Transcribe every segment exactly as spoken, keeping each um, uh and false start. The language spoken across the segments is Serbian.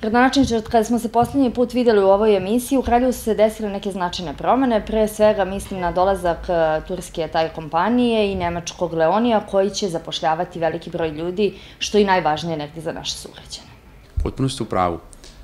Gradonačelniče, kada smo se poslednji put videli u ovoj emisiji, u Kraljevu su se desile neke značajne promene, pre svega mislim na dolazak turske taj kompanije i nemačkog Leonija koji će zapošljavati veliki broj ljudi, što je i najvažnije negdje za naše sugrađane. Potpuno ste u pravu.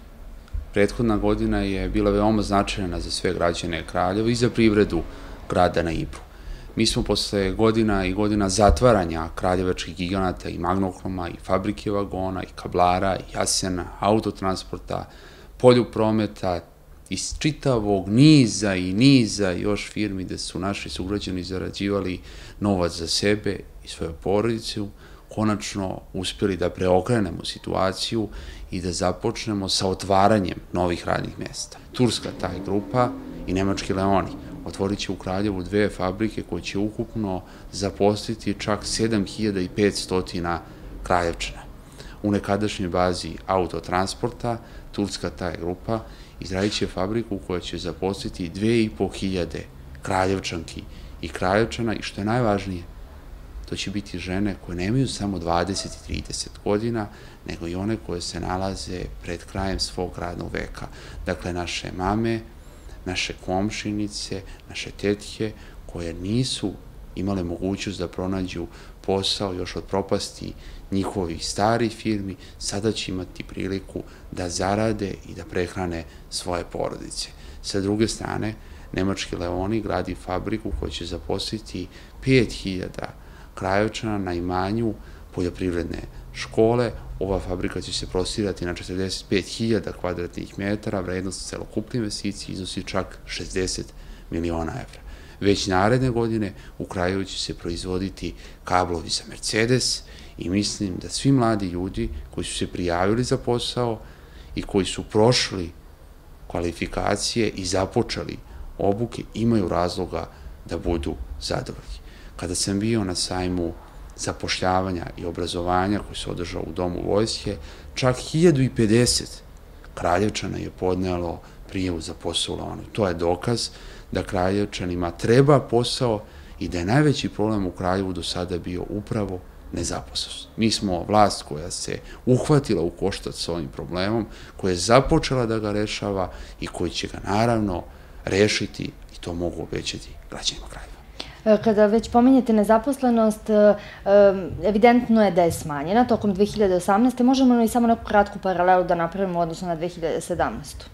Prethodna godina je bila veoma značajna za sve građane Kraljeva i za privredu grada na Ibru. Mi smo posle godina i godina zatvaranja kraljevačkih giganata i Magnohroma i fabrike vagona i kablara i Jasena, autotransporta, polju prometa, iz čitavog niza i niza još firmi gde su naši sugrađani zarađivali novac za sebe i svoju porodicu, konačno uspjeli da preokrenemo situaciju i da započnemo sa otvaranjem novih radnih mesta. Turska taj grupa i nemački Leoni otvorit će u Kraljevu dve fabrike koje će ukupno zaposliti čak sedam hiljada petsto Kraljevčana. U nekadašnjoj bazi autotransporta Turska taj grupa izradit će fabriku koja će zaposliti dve i po hiljade Kraljevčanki i Kraljevčana i što je najvažnije, to će biti žene koje nemaju samo dvadeset i trideset godina, nego i one koje se nalaze pred krajem svog radnog veka. Dakle, naše mame, naše komšinice, naše tetke, koje nisu imale mogućnost da pronađu posao još od propasti njihovih starih firmi, sada će imati priliku da zarade i da prehrane svoje porodice. Sa druge strane, nemački Leoni gradi fabriku koja će zaposliti pet hiljada Kraljevčana na imanju poljoprivredne škole. Ova fabrika će se prostirati na četrdeset pet hiljada kvadratnih metara, vrednost celokupne investicije iznosi čak šezdeset miliona evra. Već naredne godine u Kraljevu će se proizvoditi kablovi za Mercedes i mislim da svi mladi ljudi koji su se prijavili za posao i koji su prošli kvalifikacije i započeli obuke imaju razloga da budu zadovoljni. Kada sam bio na sajmu zapošljavanja i obrazovanja koji se održao u Domu vojske, čak hiljadu pedeset Kraljevčana je podnelo prijavu za posao u Leonu. To je dokaz da Kraljevčanima treba posao i da je najveći problem u Kraljevu do sada bio upravo nezaposlenost. Mi smo vlast koja se uhvatila u koštac s ovim problemom, koja je započela da ga rešava i koji će ga naravno rešiti i to mogu obećati građanima Kraljeva. Kada već pominjete nezaposlenost, evidentno je da je smanjena tokom dve hiljade osamnaeste. Možemo li samo neku kratku paralelu da napravimo u odnosu na dve hiljade sedamnaestu.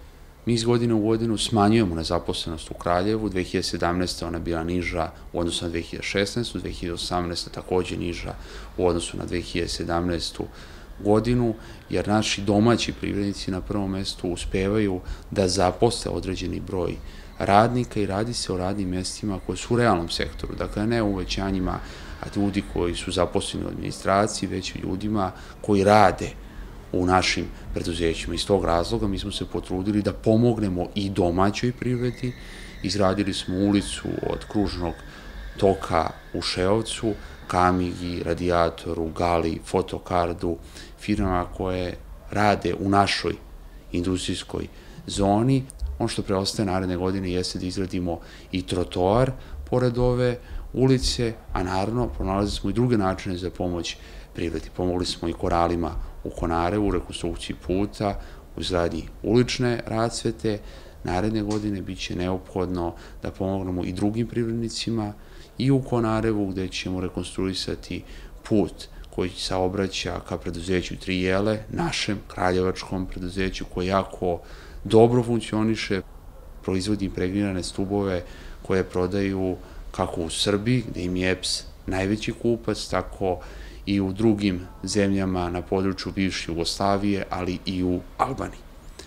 Mi iz godine u godinu smanjujemo nezaposlenost u Kraljevu. dve hiljade sedamnaeste. ona bila niža u odnosu na dve hiljade šesnaestu. dve hiljade osamnaeste. takođe niža u odnosu na dve hiljade sedamnaestu. godinu, jer naši domaći privrednici na prvom mestu uspevaju da zaposle određeni broj radnika i radi se o radnim mestima koje su u realnom sektoru, dakle ne u uvećanjima ljudi koji su zaposleni u administraciji, već i ljudima koji rade u našim preduzećima. Iz tog razloga mi smo se potrudili da pomognemo i domaćoj privredi. Izradili smo ulicu od kružnog toka u Šeovcu, Kamigi, Radijatoru, Gali, Fotokardu, firmama koje rade u našoj industrijskoj zoni. Ono što preostaje naredne godine jeste da izradimo i trotoar pored ove ulice, a naravno pronalazili smo i druge načine za pomoć privredi. Pomogli smo i Koralima u Konarevu, u rekonstrukciji puta, u izgradnji ulične rasvete. Naredne godine biće neophodno da pomognemo i drugim privrednicima i u Konarevu gde ćemo rekonstruisati put koji saobraća ka preduzeću Trijele, našem kraljevačkom preduzeću koje jako dobro funkcioniše, proizvodi impregrirane stubove koje prodaju kako u Srbiji, gde im je E P S najveći kupac, tako i u drugim zemljama na području bivše Jugoslavije, ali i u Albaniji.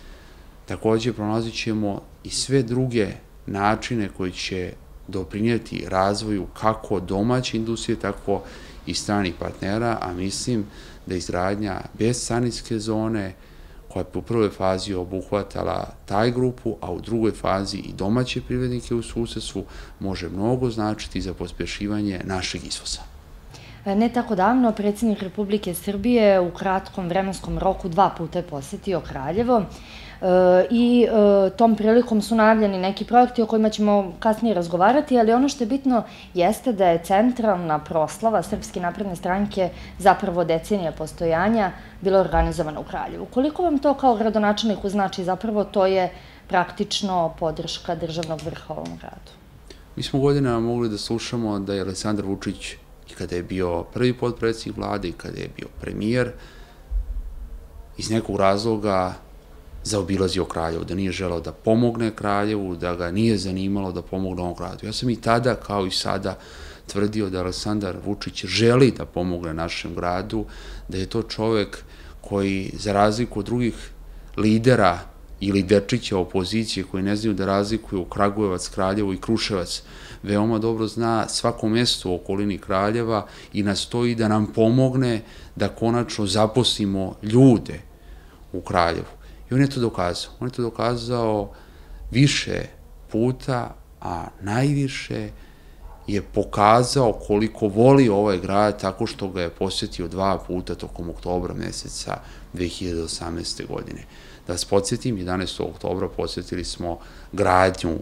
Takođe, pronalazit ćemo i sve druge načine koji će doprinijeti razvoju kako domaće industrije, tako i stranih partnera, a mislim da izgradnja bezcarinske zone koja je u prvoj fazi obuhvatala taj grupu, a u drugoj fazi i domaće privrednike u susedstvu, može mnogo značiti za pospešivanje našeg izvoza. Ne tako davno, predsjednik Republike Srbije u kratkom vremenskom roku dva puta je posetio Kraljevo i tom prilikom su najavljeni neki projekti o kojima ćemo kasnije razgovarati, ali ono što je bitno jeste da je centralna proslava Srpske napredne stranke zapravo decenija postojanja bila organizovana u Kraljevu. Koliko vam to kao gradonačelniku znači? Zapravo to je praktično podrška državnog vrha ovom gradu. Mi smo godinama mogli da slušamo da je Aleksandar Vučić, i kada je bio prvi potpredsjednik vlade i kada je bio premijer, iz nekog razloga zaobilazio Kraljevo, da nije želeo da pomogne Kraljevu, da ga nije zanimalo da pomogne ovom gradu. Ja sam i tada, kao i sada, tvrdio da Aleksandar Vučić želi da pomogne našem gradu, da je to čovek koji, za razliku od drugih lidera ili dečića opozicije koji ne znaju da razlikuju Kragujevac, Kraljevo i Kruševac, veoma dobro zna svako mesto u okolini Kraljeva i nastoji da nam pomogne da konačno zaposlimo ljude u Kraljevu. I on je to dokazao. On je to dokazao više puta, a najviše je pokazao koliko voli ovaj grad tako što ga je posjetio dva puta tokom oktobra meseca dve hiljade osamnaeste. godine. Da vas podsjetim, jedanaestog oktobra posjetili smo gradnju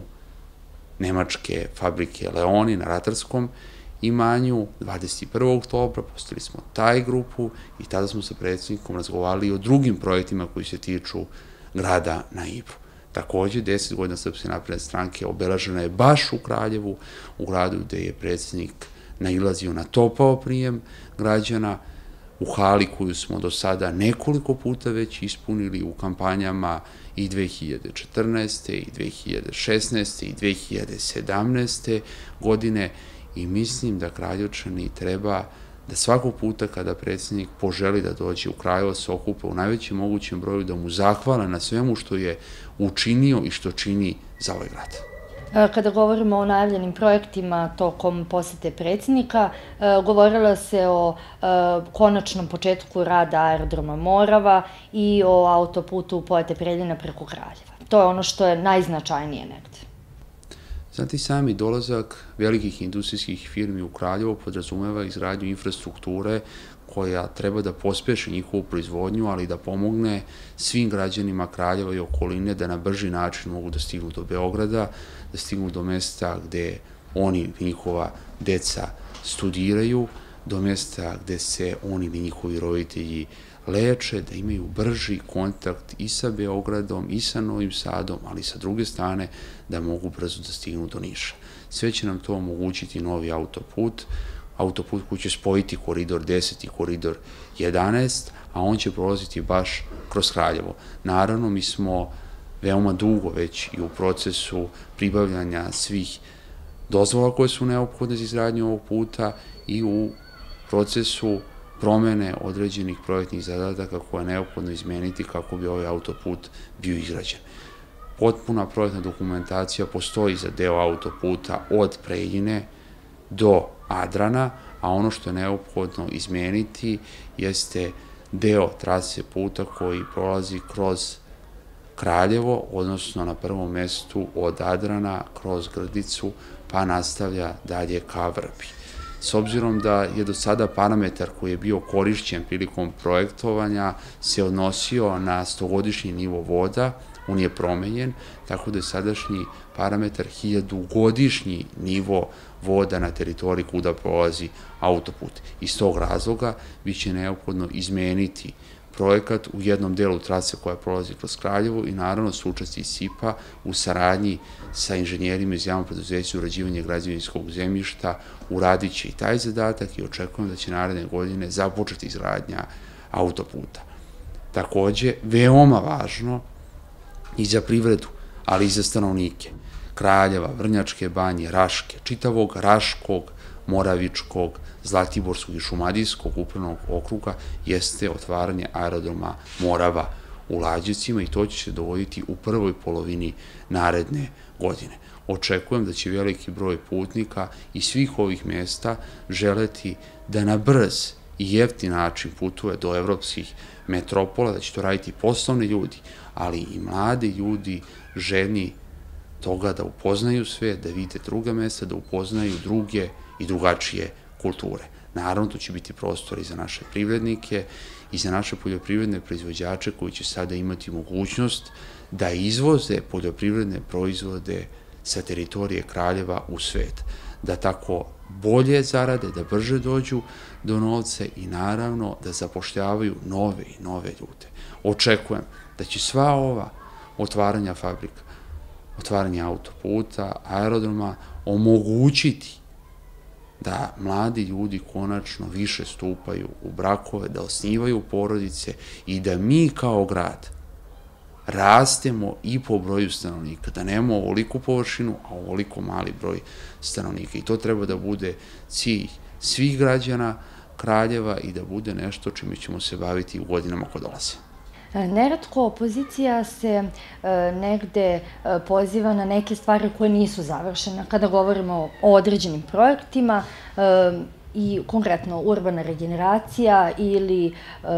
nemačke fabrike Leoni na Ratarskom imanju, dvadeset prvog oktobra posjetili smo taj grupu i tada smo sa predsjednikom razgovarali o drugim projektima koji se tiču grada na Ibru. Takođe, deset godina Srpske napredne stranke obeležena je baš u Kraljevu, u gradu gde je predsjednik nailazio na topao prijem građana, u hali koju smo do sada nekoliko puta već ispunili u kampanjama i dve hiljade četrnaeste. i dve hiljade šesnaeste. i dve hiljade sedamnaeste. godine i mislim da Kraljevčani treba da svakog puta kada predsjednik poželi da dođe u Kraljevo se okupe u najvećem mogućem broju da mu zahvale na svemu što je učinio i što čini za ovaj grad. Kada govorimo o najavljenim projektima tokom posete predsjednika, govorilo se o konačnom početku rada aerodroma Morava i o autoputu Pojate Preljina preko Kraljeva. To je ono što je najznačajnije negde. Znate, sami dolazak velikih industrijskih firmi u Kraljevo podrazumeva izgradnju infrastrukture koja treba da pospeši njihovu proizvodnju, ali da pomogne svim građanima Kraljeva i okoline da na brži način mogu da stignu do Beograda, da stignu do mesta gde oni i njihova deca studiraju, do mesta gde se oni i njihovi roditelji leče, da imaju brži kontakt i sa Beogradom i sa Novim Sadom, ali sa druge strane da mogu brzo da stignu do Niša. Sve će nam to omogućiti novi autoput, autoput koji će spojiti koridor deset i koridor jedanaest, a on će prolaziti baš kroz Kraljevo. Naravno, mi smo veoma dugo već i u procesu pribavljanja svih dozvola koje su neophodne za izgradnju ovog puta i u procesu promene određenih projektnih zadataka koje je neophodno izmeniti kako bi ovaj autoput bio izgrađen. Potpuna projektna dokumentacija postoji za deo autoputa od Preljine do Adrana, a ono što je neophodno izmeniti jeste deo trase puta koji prolazi kroz Kraljevo, odnosno na prvom mestu od Adrana kroz Grdicu, pa nastavlja dalje ka Vrbi. S obzirom da je do sada parametar koji je bio korišćen prilikom projektovanja se odnosio na stogodišnji nivo voda, on je promenjen, tako da je sadašnji parametar hiljadugodišnji nivo voda na teritoriji kuda prolazi autoput. Iz tog razloga biće neophodno izmeniti projekat u jednom delu trase koja prolazi kroz Kraljevo i naravno s učešćem S I P-a u saradnji sa inženjerima iz javnog preduzeća urađivanja građevinskog zemljišta uradit će i taj zadatak i očekujem da će naredne godine započeti izgradnja autoputa. Takođe, veoma važno i za privredu, ali i za stanovnike Kraljeva, Vrnjačke Banje, Raške, čitavog Raškog, Moravičkog, Zlatiborskog i Šumadijskog upravnog okruga jeste otvaranje aerodroma Morava u Lađevcima i to će se dogoditi u prvoj polovini naredne godine. Očekujem da će veliki broj putnika iz svih ovih mesta želeti da na brz i jeftin način putuje do evropskih metropola, da će to raditi poslovni ljudi, ali i mladi ljudi željni toga da upoznaju sve, da vide druga mesta, da upoznaju druge i drugačije kulture. Naravno, to će biti prostor i za naše privrednike i za naše poljoprivredne proizvođače koji će sada imati mogućnost da izvoze poljoprivredne proizvode sa teritorije Kraljeva u svet, da tako bolje zarade, da brže dođu do novca i naravno da zapošljavaju nove i nove ljude. Očekujem da će sva ova otvaranja fabrika, otvaranje autoputa, aerodroma omogućiti da mladi ljudi konačno više stupaju u brakove, da osnivaju porodice i da mi kao grad rastemo i po broju stanovnika, da nemamo ovoliku površinu, a ovoliko mali broj stanovnika. I to treba da bude cilj svih građana Kraljeva i da bude nešto čime ćemo se baviti u godinama koje dolaze. Neretko opozicija se negde poziva na neke stvari koje nisu završene. Kada govorimo o određenim projektima i konkretno urbana regeneracija ili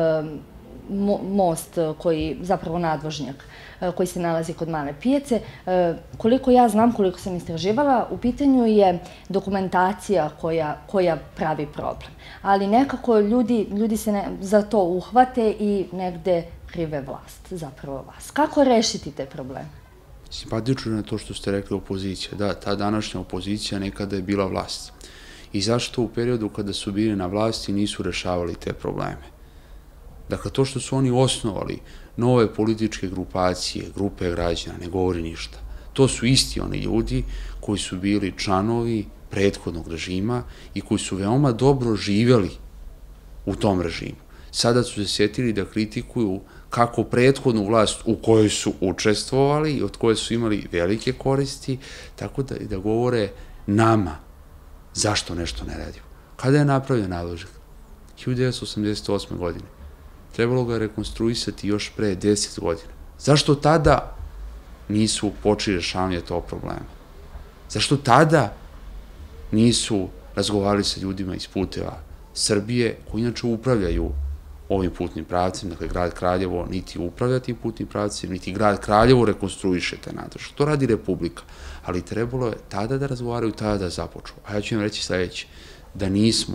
most koji, zapravo nadvožnjak, koji se nalazi kod Male pijace. Koliko ja znam, koliko sam istraživala, u pitanju je dokumentacija koja pravi problem. Ali nekako ljudi se za to uhvate i negde krive vlast, zapravo vas. Kako rešiti te probleme? Simpatično je to što ste rekli opozicija. Da, ta današnja opozicija nekada je bila vlast. I zašto u periodu kada su bili na vlasti nisu rešavali te probleme? Dakle, to što su oni osnovali nove političke grupacije, grupe građana, ne govori ništa. To su isti oni ljudi koji su bili članovi prethodnog režima i koji su veoma dobro živjeli u tom režimu. Sada su se sjetili da kritikuju kako prethodnu vlast u kojoj su učestvovali i od koje su imali velike koristi, tako da, da govore nama zašto nešto ne radimo. Kada je napravljen nadvožnjak? hiljadu devetsto osamdeset osme. godine. Trebalo ga je rekonstruisati još pre deset godina. Zašto tada nisu počeli rešavanje tog problema? Zašto tada nisu razgovarali sa ljudima iz Puteva Srbije, koji inače upravljaju ovim putnim pravcem, dakle grad Kraljevo niti upravlja tim putnim pravcem, niti grad Kraljevo rekonstruiše te nadvožnjak. To radi Republika, ali trebalo je tada da razgovaraju, tada da započnu. A ja ću vam reći sledeće, da nismo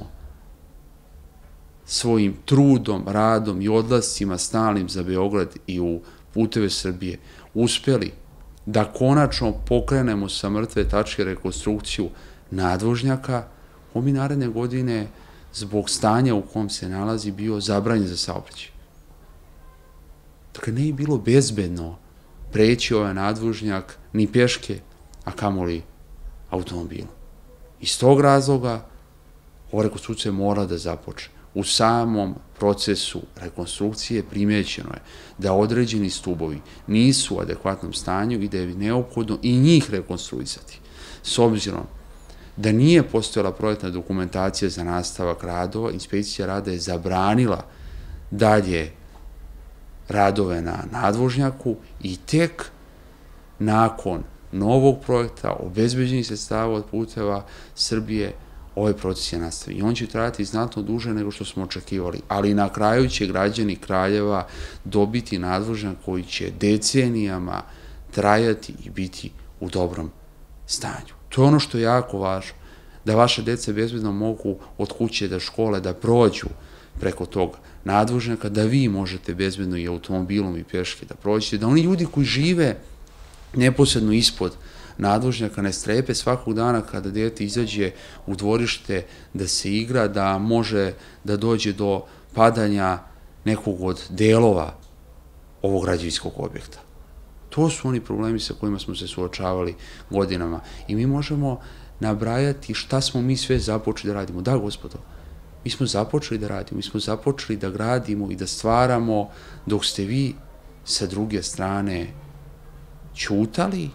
svojim trudom, radom i odlascima stalnim za Beograd i u Puteve Srbije uspeli da konačno pokrenemo sa mrtve tačke rekonstrukciju nadvožnjaka, on bi naredne godine zbog stanja u kom se nalazi bio zabranjen za saobraćaj. Dakle, ne je bilo bezbedno preći ovaj nadvožnjak ni peške, a kamoli automobilom. Iz tog razloga ova rekonstrukcija mora da započne. U samom procesu rekonstrukcije primećeno je da određeni stubovi nisu u adekvatnom stanju i da je neophodno i njih rekonstruisati. S obzirom da nije postojala projektna dokumentacija za nastavak radova, inspekcija rada je zabranila dalje radove na nadvožnjaku i tek nakon novog projekta obezbeđenih sredstava od Puteva Srbije ovaj proces je nastavio. I on će trajati znatno duže nego što smo očekivali, ali na kraju će građani Kraljeva dobiti nadvožnjak koji će decenijama trajati i biti u dobrom stanju. To je ono što je jako važno, da vaše dece bezbedno mogu od kuće do škole da prođu preko tog nadvožnjaka, da vi možete bezbedno i automobilom i peške da prođete, da oni ljudi koji žive neposredno ispod nadvožnjaka ne strepe svakog dana kada dete izađe u dvorište da se igra, da može da dođe do padanja nekog od delova ovog građevinskog objekta. To su oni problemi sa kojima smo se suočavali godinama i mi možemo nabrajati šta smo mi sve započeli da radimo. Da, gospodo, mi smo započeli da radimo, mi smo započeli da gradimo i da stvaramo dok ste vi sa druge strane ćutali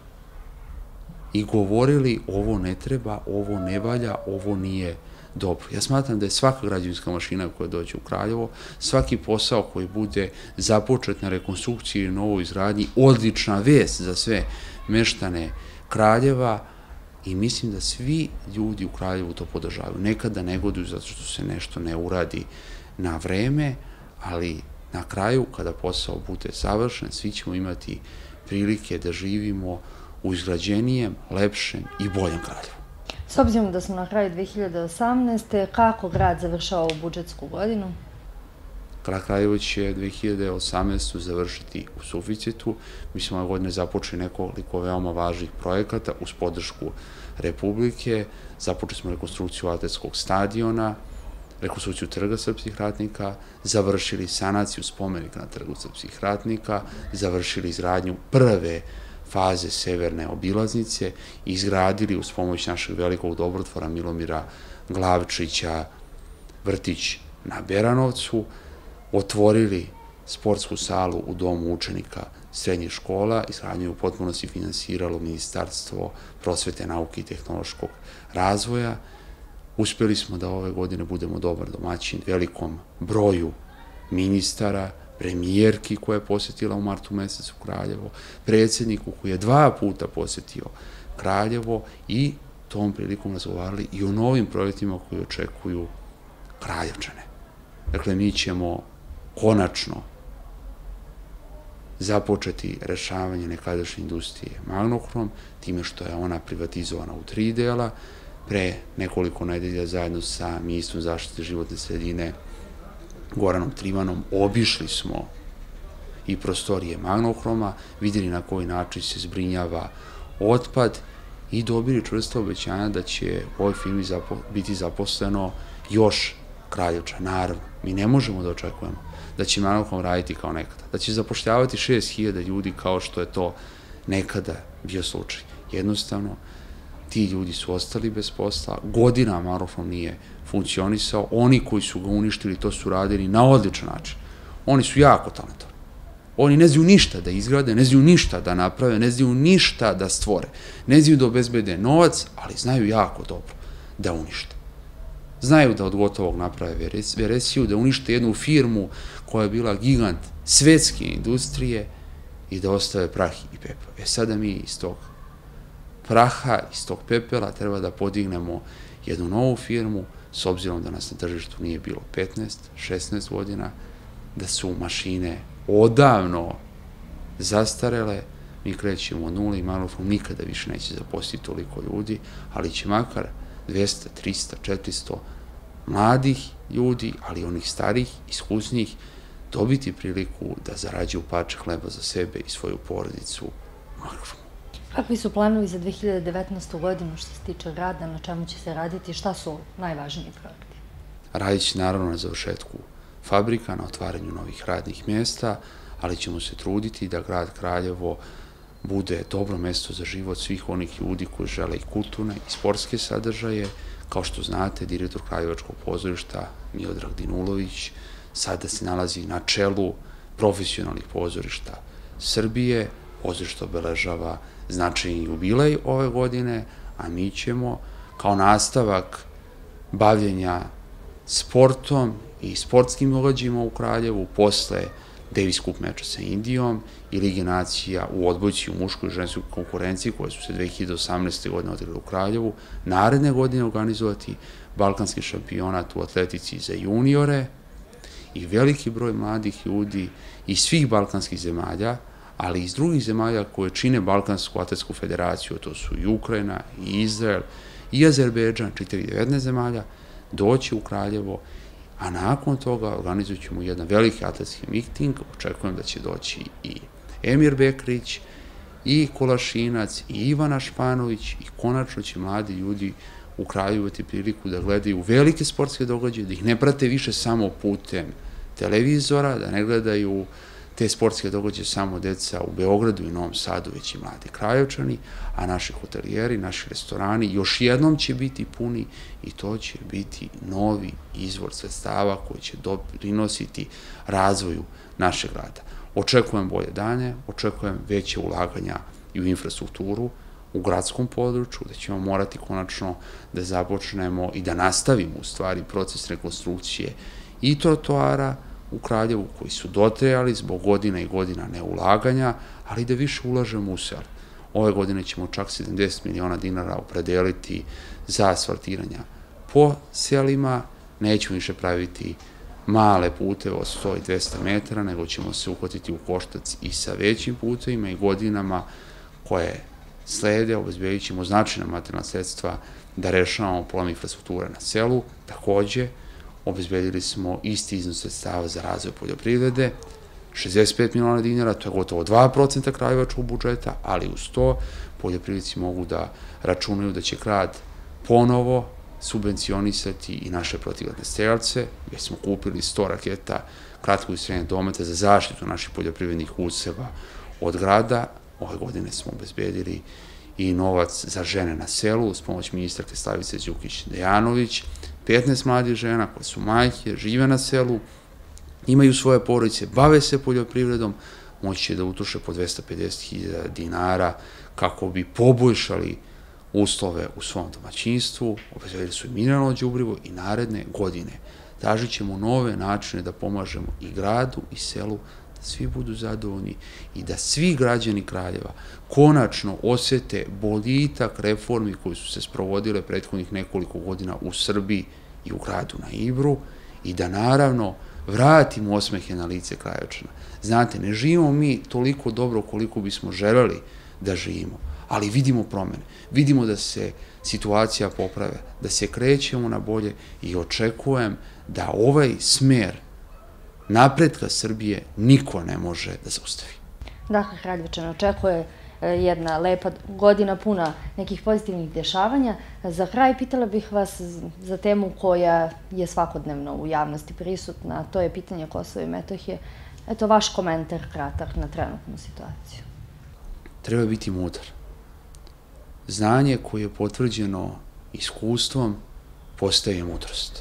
i govorili ovo ne treba, ovo ne valja, ovo nije dobro. Ja smatram da je svaka građevinska mašina koja dođe u Kraljevo, svaki posao koji bude započet na rekonstrukciji i novoj izgradnji, odlična vest za sve meštane Kraljeva i mislim da svi ljudi u Kraljevu to podržavaju. Nekada negoduju zato što se nešto ne uradi na vreme, ali na kraju kada posao bude završen, svi ćemo imati prilike da živimo u izgrađenijem, lepšem i boljem Kraljevu. S obzirom da smo na kraju dve hiljade osamnaeste. kako grad završava ovu budžetsku godinu? Grad Kraljevo će dve hiljade osamnaestu. završiti u suficitu. Mi smo ove godine započeli nekoliko veoma važnih projekata uz podršku Republike. Započeli smo rekonstrukciju atletskog stadiona, rekonstrukciju trga srpskih ratnika, završili sanaciju spomenika na trgu srpskih ratnika, završili izgradnju prve faze severne obilaznice i izgradili uz pomoć našeg velikog dobrotvora Milomira Glavčića vrtić na Beranovcu, otvorili sportsku salu u domu učenika srednjih škola, izgradnju je u potpunosti finansiralo Ministarstvo prosvete, nauke i tehnološkog razvoja. Uspeli smo da ove godine budemo dobar domaćin velikom broju ministara, premijerki koja je posjetila u martu mesecu Kraljevo, predsjedniku koji je dva puta posjetio Kraljevo i tom prilikom razgovarali i o novim projektima koji očekuju Kraljevčane. Dakle, mi ćemo konačno započeti rešavanje nekadašnje industrije Magnohrom, time što je ona privatizovana u tri dela. Pre nekoliko nedelja zajedno sa ministrom zaštite životne sredine Goranom Trivanom obišli smo i prostorije Magnohroma, vidjeli na koji način se zbrinjava otpad i dobili čvrsto obećanja da će u ovoj firmi biti zaposleno još Kraljevčana. Naravno, mi ne možemo da očekujemo da će Magnohrom raditi kao nekada, da će zapošljavati šest hiljada ljudi kao što je to nekada bio slučaj. Jednostavno, ti ljudi su ostali bez posla, godinama Magnohrom nije funkcionisao, oni koji su ga uništili to su radili na odličan način. Oni su jako talentovani. Oni ne znaju ništa da izgrade, ne znaju ništa da naprave, ne znaju ništa da stvore, ne znaju da obezbede novac, ali znaju jako dobro da unište. Znaju da od gotovog naprave veresiju, da unište jednu firmu koja je bila gigant svetske industrije i da ostave prah i pepeo. E sada mi iz tog praha, iz tog pepela treba da podignemo jednu novu firmu, s obzirom da nas na tržištu nije bilo petnaest, šesnaest godina, da su mašine odavno zastarele, mi krećemo od nule i Magnohrom nikada više neće zaposliti toliko ljudi, ali će makar dvesta, trista, četiristo mladih ljudi, ali onih starih, iskusnih, dobiti priliku da zarađuju parče hleba za sebe i svoju porodicu u Magnohromu. Kakvi su planovi za dve hiljade devetnaestu. godinu što se tiče grada, na čemu će se raditi, šta su najvažniji projekti? Radit će naravno na završetku fabrika, na otvaranju novih radnih mjesta, ali ćemo se truditi da grad Kraljevo bude dobro mesto za život svih onih ljudi koji žele i kulturne i sportske sadržaje. Kao što znate, direktor Kraljevačkog pozorišta Miodrag Dinulović sada se nalazi na čelu profesionalnih pozorišta Srbije. Pozorište obeležava značajni jubilej ove godine, a mi ćemo kao nastavak bavljenja sportom i sportskim događajima u Kraljevu posle Davis Cup meča sa Indijom i Lige nacija u odbojci u muškoj i ženskoj konkurenciji koje su se dve hiljade osamnaeste. godine odigrale u Kraljevu, naredne godine organizovati balkanski šampionat u atletici za juniore i veliki broj mladih ljudi iz svih balkanskih zemalja, ali i iz drugih zemalja koje čine Balkansku atletsku federaciju, to su i Ukrajina, i Izrael, i Azerbejdžan, čitavih devetnaest zemalja, doći u Kraljevo, a nakon toga organizovat ćemo jedan veliki atletski miting, očekujem da će doći i Emir Bekrić, i Kolašinac, i Ivana Španović, i konačno će mladi ljudi u Kraljevu imati priliku da gledaju velike sportske događaje, da ih ne prate više samo putem televizora, da ne gledaju te sportske događaje samo deca u Beogradu i Novom Sadu, već i mladi Kraljevčani, a naši hotelijeri, naši restorani još jednom će biti puni i to će biti novi izvor sredstava koji će doprinositi razvoju našeg grada. Očekujem bolje dane, očekujem veće ulaganja i u infrastrukturu, u gradskom području, da ćemo morati konačno da započnemo i da nastavimo u stvari proces rekonstrukcije i trotoara u Kraljevu koji su dotrajali zbog godina i godina neulaganja, ali da više ulažemo u selo. Ove godine ćemo čak sedamdeset miliona dinara opredeliti za asfaltiranja po selima, nećemo više praviti male puteve od sto i dvesta metara, nego ćemo se uhvatiti u koštac i sa većim putevima i godinama koje slede, obezbedit ćemo značajna materijalna sredstva da rešavamo problem infrastrukture na selu. Takođe, obezbedili smo isti iznos sredstava za razvoj poljoprivrede, šezdeset pet miliona dinara, to je gotovo dva procenta kraljevačkog budžeta, ali uz to poljoprivrednici mogu da računaju da će grad ponovo subvencionisati i naše protivgradne strelce, gde smo kupili sto raketa kratkog i srednjeg dometa za zaštitu naših poljoprivrednih useva od grada. Ove godine smo obezbedili i novac za žene na selu uz pomoć ministarke Slavice Đukić-Dejanović, petnaest mladih žena koje su majke, žive na selu, imaju svoje porodice, bave se poljoprivredom, moći će da utroše po dvesta pedeset hiljada dinara kako bi poboljšali uslove u svom domaćinstvu, obezbedili su i mineralno đubrivo i naredne godine tražit ćemo nove načine da pomažemo i gradu i selu, da svi budu zadovoljni i da svi građani Kraljeva konačno osete boljitak reformi koje su se sprovodile prethodnih nekoliko godina u Srbiji i u gradu na Ibru i da naravno vratimo osmehe na lice Kraljevčana. Znate, ne živimo mi toliko dobro koliko bismo želeli da živimo, ali vidimo promene, vidimo da se situacija poprave, da se krećemo na bolje i očekujem da ovaj smer napretka Srbije niko ne može da zaustavi. Dakle, Kraljevčan očekuje jedna lepa godina puna nekih pozitivnih dešavanja. Za kraj pitala bih vas za temu koja je svakodnevno u javnosti prisutna, a to je pitanje Kosova i Metohije. Eto, vaš komentar kratak na trenutnu situaciju. Treba biti mudar. Znanje koje je potvrđeno iskustvom postaje mudrost.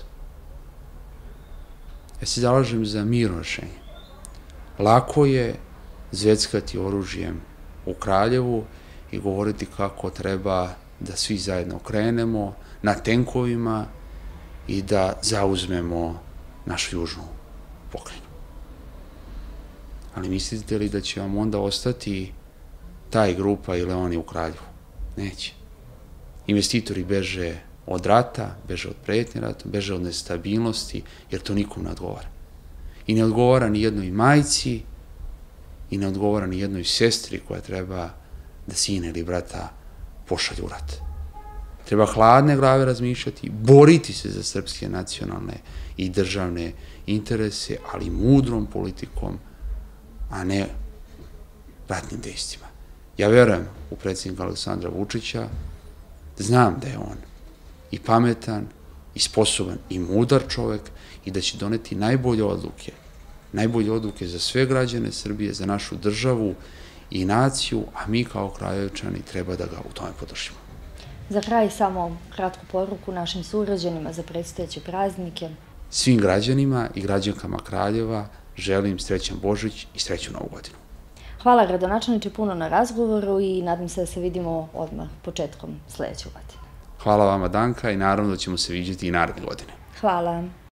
Ja se zalažem za mirno rešenje. Lako je zveckati oružjem u Kraljevu i govoriti kako treba da svi zajedno krenemo na tenkovima i da zauzmemo našu južnu pokrajinu. Ali mislite li da će vam onda ostati taj grupa ili oni u Kraljevu? Neće. Investitori beže od rata, beže od pretnje rata, beže od nestabilnosti, jer to nikom ne odgovara. I ne odgovara ni jednoj majci, i ne odgovara ni jednoj sestri koja treba da sina ili brata pošalje u rat. Treba hladne glave razmišljati, boriti se za srpske nacionalne i državne interese, ali mudrom politikom, a ne ratnim dejstvima. Ja verujem u predsjednika Aleksandra Vučića, znam da je on i pametan, i sposoban, i mudar čovek i da će doneti najbolje odluke, najbolje odluke za sve građane Srbije, za našu državu i naciju, a mi kao Kraljevčani treba da ga u tome podržimo. Za kraj samo kratku poruku našim sugrađanima za predstojeće praznike. Svim građanima i građankama Kraljeva želim srećan Božić i srećnu Novu godinu. Hvala gradonačelniče puno na razgovoru i nadam se da se vidimo odmah početkom sledeće godine. Hvala vama, Danka, i naravno da ćemo se viđati i naredne godine. Hvala.